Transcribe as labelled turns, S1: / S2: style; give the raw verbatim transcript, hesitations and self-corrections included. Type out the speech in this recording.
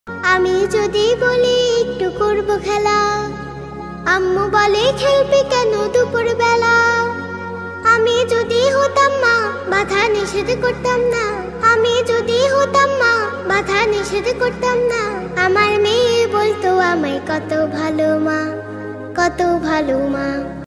S1: আমি যদি বলি একটু করব খেলা, আম্মু বলে খেলবি কেন দুপুর বেলা। আমি যদি হতাম মা বাধা নিষেধ করতাম না, আমি যদি হতাম মা বাধা নিষেধ করতাম না। আমার মেয়ে বলতো আমায় কত ভালো মা, কত ভালো মা।